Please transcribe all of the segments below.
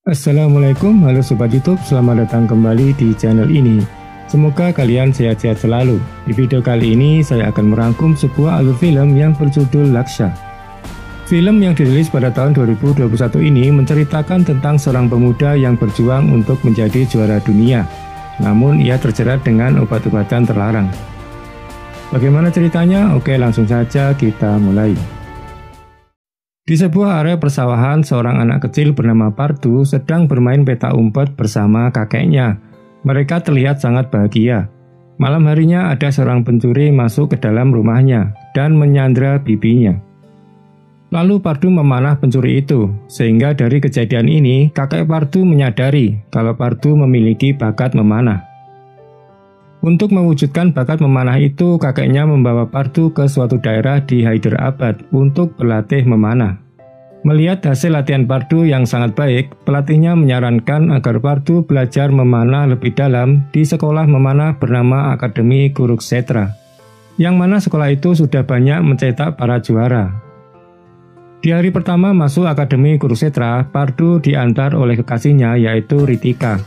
Assalamualaikum, halo Sobat YouTube, selamat datang kembali di channel ini. Semoga kalian sehat-sehat selalu. Di video kali ini saya akan merangkum sebuah alur film yang berjudul Laksa. Film yang dirilis pada tahun 2021 ini menceritakan tentang seorang pemuda yang berjuang untuk menjadi juara dunia. Namun ia terjerat dengan obat-obatan terlarang. Bagaimana ceritanya? Oke, langsung saja kita mulai. Di sebuah area persawahan, seorang anak kecil bernama Pardu sedang bermain petak umpet bersama kakeknya. Mereka terlihat sangat bahagia. Malam harinya ada seorang pencuri masuk ke dalam rumahnya dan menyandra bibinya. Lalu Pardu memanah pencuri itu, sehingga dari kejadian ini kakek Pardu menyadari kalau Pardu memiliki bakat memanah. Untuk mewujudkan bakat memanah itu, kakeknya membawa Pardu ke suatu daerah di Hyderabad untuk berlatih memanah. Melihat hasil latihan Pardu yang sangat baik, pelatihnya menyarankan agar Pardu belajar memanah lebih dalam di sekolah memanah bernama Akademi Kuruksetra, yang mana sekolah itu sudah banyak mencetak para juara. Di hari pertama masuk Akademi Kuruksetra, Pardu diantar oleh kekasihnya yaitu Ritika.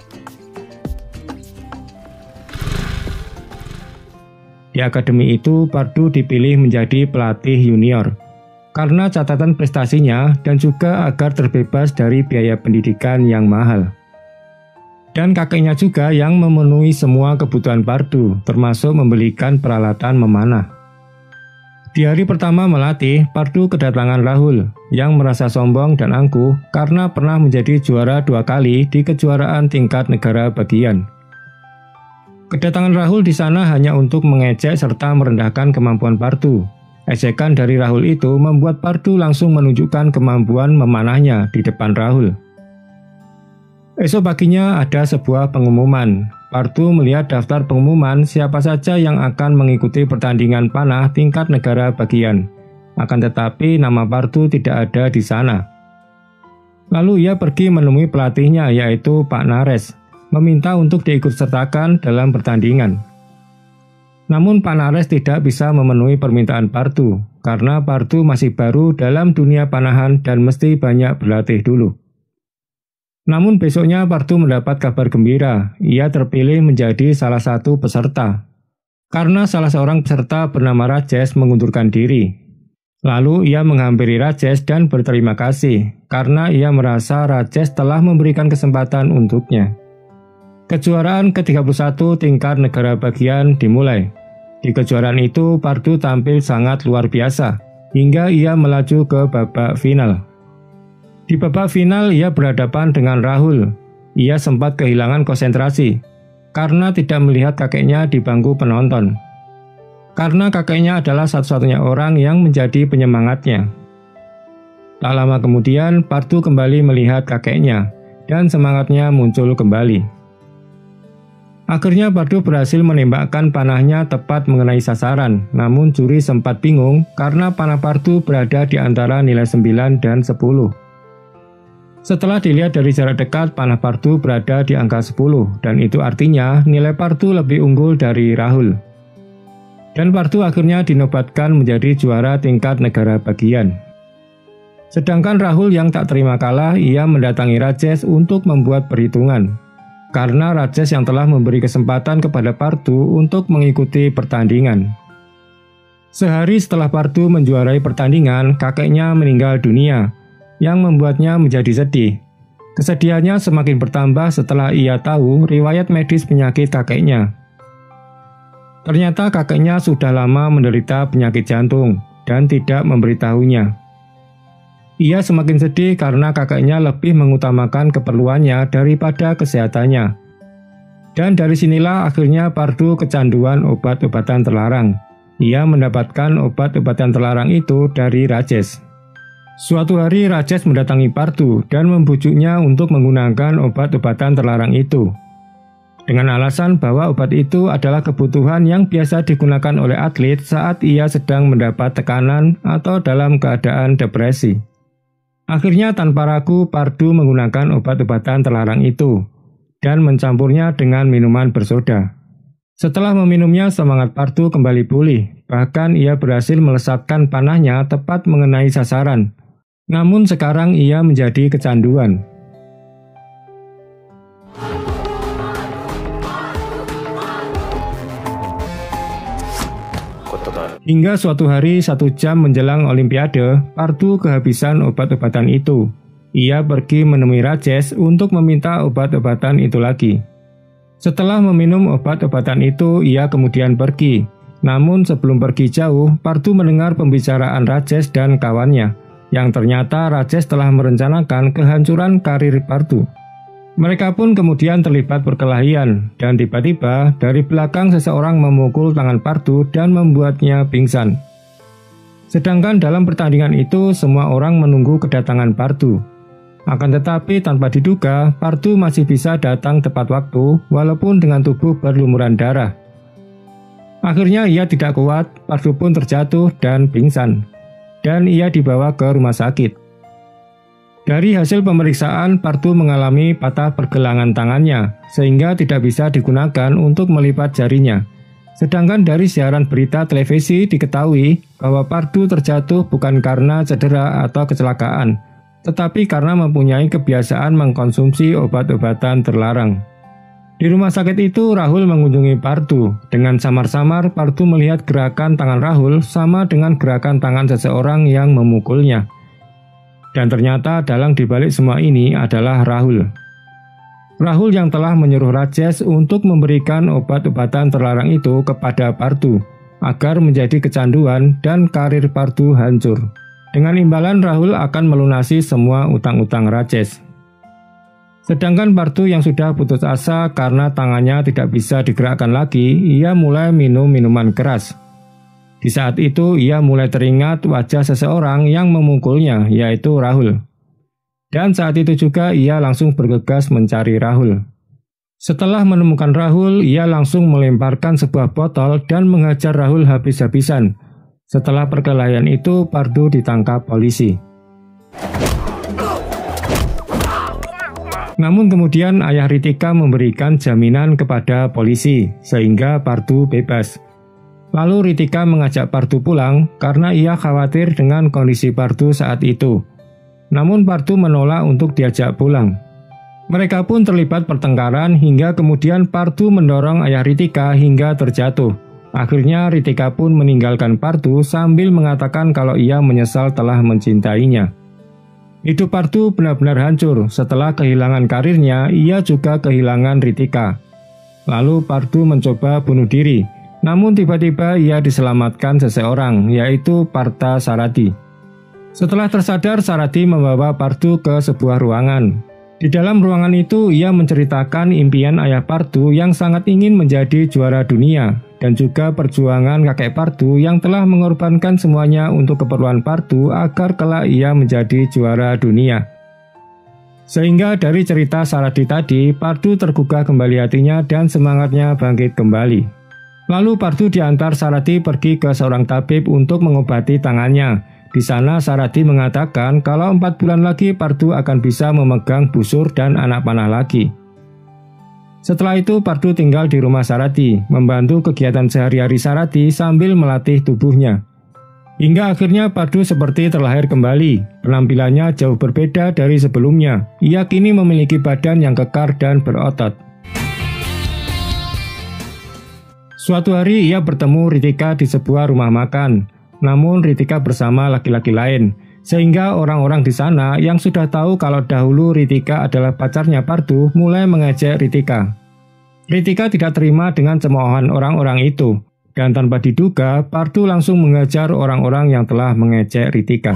Di akademi itu, Pardu dipilih menjadi pelatih junior karena catatan prestasinya dan juga agar terbebas dari biaya pendidikan yang mahal. Dan kakeknya juga yang memenuhi semua kebutuhan Pardu, termasuk membelikan peralatan memanah. Di hari pertama melatih, Pardu kedatangan Rahul yang merasa sombong dan angkuh karena pernah menjadi juara 2 kali di kejuaraan tingkat negara bagian. Kedatangan Rahul di sana hanya untuk mengejek serta merendahkan kemampuan Pardu. Ejekan dari Rahul itu membuat Pardu langsung menunjukkan kemampuan memanahnya di depan Rahul. Esok paginya ada sebuah pengumuman. Pardu melihat daftar pengumuman siapa saja yang akan mengikuti pertandingan panah tingkat negara bagian. Akan tetapi nama Pardu tidak ada di sana. Lalu ia pergi menemui pelatihnya yaitu Pak Nares, meminta untuk diikutsertakan dalam pertandingan. Namun Pak Nares tidak bisa memenuhi permintaan Pardu, karena Pardu masih baru dalam dunia panahan dan mesti banyak berlatih dulu. Namun besoknya Pardu mendapat kabar gembira, ia terpilih menjadi salah satu peserta. Karena salah seorang peserta bernama Rajesh mengundurkan diri. Lalu ia menghampiri Rajesh dan berterima kasih, karena ia merasa Rajesh telah memberikan kesempatan untuknya. Kejuaraan ke-31 tingkat negara bagian dimulai. Di kejuaraan itu, Pardu tampil sangat luar biasa, hingga ia melaju ke babak final. Di babak final, ia berhadapan dengan Rahul. Ia sempat kehilangan konsentrasi, karena tidak melihat kakeknya di bangku penonton. Karena kakeknya adalah satu-satunya orang yang menjadi penyemangatnya. Tak lama kemudian, Pardu kembali melihat kakeknya, dan semangatnya muncul kembali. Akhirnya Pardu berhasil menembakkan panahnya tepat mengenai sasaran, namun juri sempat bingung karena panah Pardu berada di antara nilai 9 dan 10. Setelah dilihat dari jarak dekat, panah Pardu berada di angka 10, dan itu artinya nilai Pardu lebih unggul dari Rahul. Dan Pardu akhirnya dinobatkan menjadi juara tingkat negara bagian. Sedangkan Rahul yang tak terima kalah, ia mendatangi Rajesh untuk membuat perhitungan. Karena Rajesh yang telah memberi kesempatan kepada Pardu untuk mengikuti pertandingan. Sehari setelah Pardu menjuarai pertandingan, kakeknya meninggal dunia, yang membuatnya menjadi sedih. Kesedihannya semakin bertambah setelah ia tahu riwayat medis penyakit kakeknya. Ternyata kakeknya sudah lama menderita penyakit jantung dan tidak memberitahunya. Ia semakin sedih karena kakeknya lebih mengutamakan keperluannya daripada kesehatannya. Dan dari sinilah akhirnya Pardu kecanduan obat-obatan terlarang. Ia mendapatkan obat-obatan terlarang itu dari Rajesh. Suatu hari Rajesh mendatangi Pardu dan membujuknya untuk menggunakan obat-obatan terlarang itu. Dengan alasan bahwa obat itu adalah kebutuhan yang biasa digunakan oleh atlet saat ia sedang mendapat tekanan atau dalam keadaan depresi. Akhirnya tanpa ragu Pardu menggunakan obat-obatan terlarang itu dan mencampurnya dengan minuman bersoda. Setelah meminumnya, semangat Pardu kembali pulih, bahkan ia berhasil melesatkan panahnya tepat mengenai sasaran. Namun sekarang ia menjadi kecanduan. Hingga suatu hari 1 jam menjelang Olimpiade, Partu kehabisan obat-obatan itu. Ia pergi menemui Rajesh untuk meminta obat-obatan itu lagi. Setelah meminum obat-obatan itu, ia kemudian pergi. Namun sebelum pergi jauh, Partu mendengar pembicaraan Rajesh dan kawannya, yang ternyata Rajesh telah merencanakan kehancuran karir Partu. Mereka pun kemudian terlibat perkelahian, dan tiba-tiba dari belakang seseorang memukul tangan Partu dan membuatnya pingsan. Sedangkan dalam pertandingan itu, semua orang menunggu kedatangan Partu. Akan tetapi tanpa diduga, Partu masih bisa datang tepat waktu, walaupun dengan tubuh berlumuran darah. Akhirnya ia tidak kuat, Partu pun terjatuh dan pingsan, dan ia dibawa ke rumah sakit. Dari hasil pemeriksaan, Partu mengalami patah pergelangan tangannya, sehingga tidak bisa digunakan untuk melipat jarinya. Sedangkan dari siaran berita televisi diketahui bahwa Partu terjatuh bukan karena cedera atau kecelakaan, tetapi karena mempunyai kebiasaan mengkonsumsi obat-obatan terlarang. Di rumah sakit itu, Rahul mengunjungi Partu. Dengan samar-samar, Partu melihat gerakan tangan Rahul sama dengan gerakan tangan seseorang yang memukulnya. Dan ternyata dalang dibalik semua ini adalah Rahul. Rahul yang telah menyuruh Rajesh untuk memberikan obat-obatan terlarang itu kepada Partu, agar menjadi kecanduan dan karir Partu hancur. Dengan imbalan, Rahul akan melunasi semua utang-utang Rajesh. Sedangkan Partu yang sudah putus asa karena tangannya tidak bisa digerakkan lagi, ia mulai minum minuman keras. Di saat itu ia mulai teringat wajah seseorang yang memukulnya, yaitu Rahul. Dan saat itu juga ia langsung bergegas mencari Rahul. Setelah menemukan Rahul, ia langsung melemparkan sebuah botol dan menghajar Rahul habis-habisan. Setelah perkelahian itu, Partu ditangkap polisi. Namun kemudian ayah Ritika memberikan jaminan kepada polisi, sehingga Partu bebas. Lalu Ritika mengajak Partu pulang karena ia khawatir dengan kondisi Partu saat itu. Namun Partu menolak untuk diajak pulang. Mereka pun terlibat pertengkaran hingga kemudian Partu mendorong ayah Ritika hingga terjatuh. Akhirnya Ritika pun meninggalkan Partu sambil mengatakan kalau ia menyesal telah mencintainya. Hidup Partu benar-benar hancur. Setelah kehilangan karirnya, ia juga kehilangan Ritika. Lalu Partu mencoba bunuh diri. Namun tiba-tiba ia diselamatkan seseorang, yaitu Partha Sarathi. Setelah tersadar, Sarathi membawa Partu ke sebuah ruangan. Di dalam ruangan itu, ia menceritakan impian ayah Partu yang sangat ingin menjadi juara dunia, dan juga perjuangan kakek Partu yang telah mengorbankan semuanya untuk keperluan Partu agar kelak ia menjadi juara dunia. Sehingga dari cerita Sarathi tadi, Partu tergugah kembali hatinya dan semangatnya bangkit kembali. Lalu Partu diantar Sarathi pergi ke seorang tabib untuk mengobati tangannya. Di sana Sarathi mengatakan kalau 4 bulan lagi Partu akan bisa memegang busur dan anak panah lagi. Setelah itu Partu tinggal di rumah Sarathi, membantu kegiatan sehari-hari Sarathi sambil melatih tubuhnya. Hingga akhirnya Partu seperti terlahir kembali. Penampilannya jauh berbeda dari sebelumnya. Ia kini memiliki badan yang kekar dan berotot. Suatu hari ia bertemu Ritika di sebuah rumah makan. Namun Ritika bersama laki-laki lain, sehingga orang-orang di sana yang sudah tahu kalau dahulu Ritika adalah pacarnya Partu mulai mengejek Ritika. Ritika tidak terima dengan cemoohan orang-orang itu, dan tanpa diduga Partu langsung mengejar orang-orang yang telah mengejek Ritika.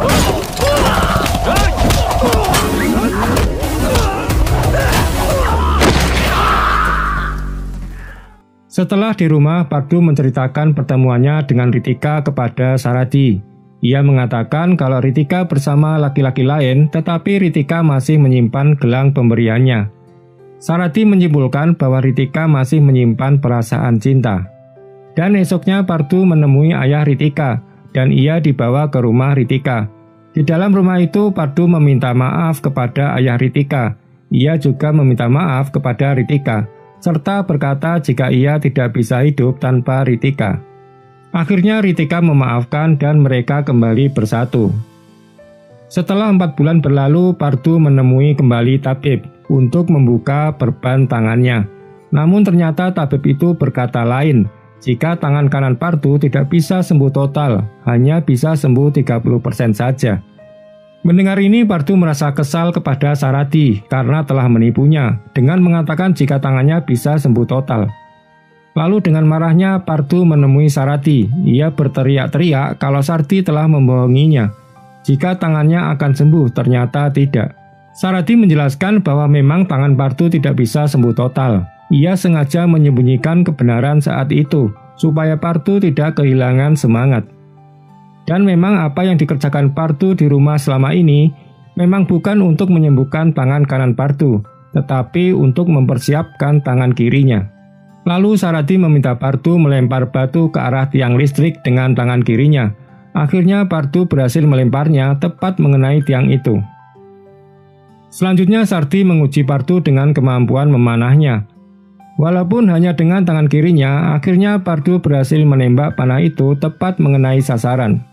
Setelah di rumah, Partu menceritakan pertemuannya dengan Ritika kepada Sarathi. Ia mengatakan kalau Ritika bersama laki-laki lain, tetapi Ritika masih menyimpan gelang pemberiannya. Sarathi menyimpulkan bahwa Ritika masih menyimpan perasaan cinta. Dan esoknya Partu menemui ayah Ritika, dan ia dibawa ke rumah Ritika. Di dalam rumah itu, Partu meminta maaf kepada ayah Ritika. Ia juga meminta maaf kepada Ritika, serta berkata jika ia tidak bisa hidup tanpa Ritika. Akhirnya Ritika memaafkan dan mereka kembali bersatu. Setelah 4 bulan berlalu, Partu menemui kembali tabib untuk membuka perban tangannya. Namun ternyata tabib itu berkata lain. jika tangan kanan Partu tidak bisa sembuh total, hanya bisa sembuh 30% saja. Mendengar ini, Partu merasa kesal kepada Sarati karena telah menipunya dengan mengatakan jika tangannya bisa sembuh total. Lalu dengan marahnya, Partu menemui Sarati. Ia berteriak-teriak kalau Sarati telah membohonginya. Jika tangannya akan sembuh, ternyata tidak. Sarati menjelaskan bahwa memang tangan Partu tidak bisa sembuh total. Ia sengaja menyembunyikan kebenaran saat itu, supaya Partu tidak kehilangan semangat. Dan memang apa yang dikerjakan Partu di rumah selama ini, memang bukan untuk menyembuhkan tangan kanan Partu, tetapi untuk mempersiapkan tangan kirinya. Lalu Sarati meminta Partu melempar batu ke arah tiang listrik dengan tangan kirinya. Akhirnya Partu berhasil melemparnya tepat mengenai tiang itu. Selanjutnya Sarati menguji Partu dengan kemampuan memanahnya. Walaupun hanya dengan tangan kirinya, akhirnya Partu berhasil menembak panah itu tepat mengenai sasaran.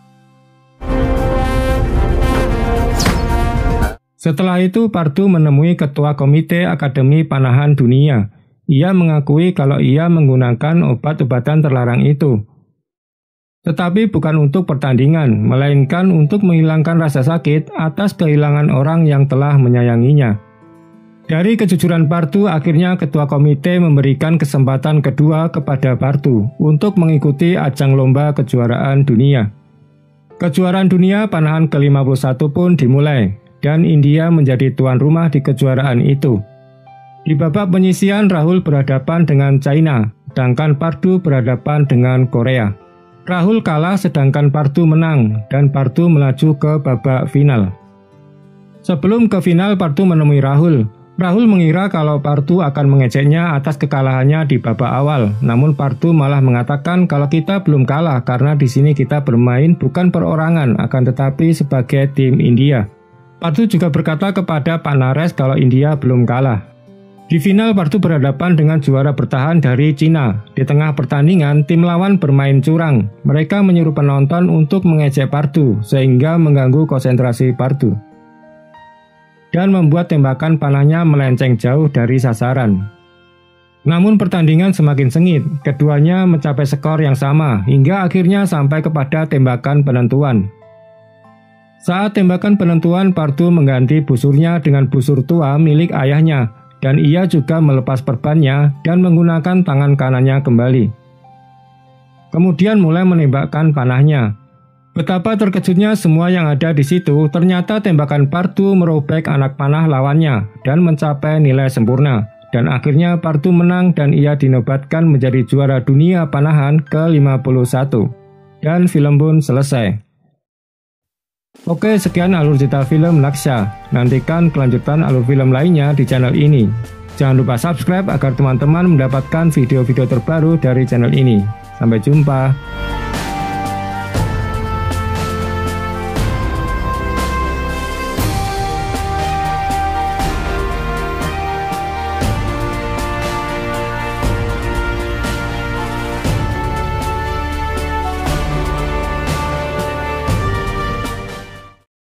Setelah itu Partu menemui Ketua Komite Akademi Panahan Dunia. Ia mengakui kalau ia menggunakan obat-obatan terlarang itu. Tetapi bukan untuk pertandingan, melainkan untuk menghilangkan rasa sakit atas kehilangan orang yang telah menyayanginya. Dari kejujuran Partu, akhirnya ketua komite memberikan kesempatan kedua kepada Partu untuk mengikuti ajang lomba kejuaraan dunia. Kejuaraan dunia panahan ke-51 pun dimulai, dan India menjadi tuan rumah di kejuaraan itu. Di babak penyisihan, Rahul berhadapan dengan China, sedangkan Partu berhadapan dengan Korea. Rahul kalah sedangkan Partu menang, dan Partu melaju ke babak final. Sebelum ke final, Partu menemui Rahul. Rahul mengira kalau Partu akan mengejeknya atas kekalahannya di babak awal, namun Partu malah mengatakan kalau kita belum kalah karena di sini kita bermain bukan perorangan, akan tetapi sebagai tim India. Partu juga berkata kepada Pak Naresh kalau India belum kalah. Di final, Partu berhadapan dengan juara bertahan dari Cina. Di tengah pertandingan, tim lawan bermain curang. Mereka menyuruh penonton untuk mengejek Partu, sehingga mengganggu konsentrasi Partu dan membuat tembakan panahnya melenceng jauh dari sasaran. Namun pertandingan semakin sengit, keduanya mencapai skor yang sama hingga akhirnya sampai kepada tembakan penentuan. Saat tembakan penentuan, Partu mengganti busurnya dengan busur tua milik ayahnya, dan ia juga melepas perbannya dan menggunakan tangan kanannya kembali. Kemudian mulai menembakkan panahnya. Betapa terkejutnya semua yang ada di situ, ternyata tembakan Partu merobek anak panah lawannya dan mencapai nilai sempurna. Dan akhirnya Partu menang dan ia dinobatkan menjadi juara dunia panahan ke-51. Dan film pun selesai. Oke, sekian alur cerita film Laksha. Nantikan kelanjutan alur film lainnya di channel ini. Jangan lupa subscribe agar teman-teman mendapatkan video-video terbaru dari channel ini. Sampai jumpa.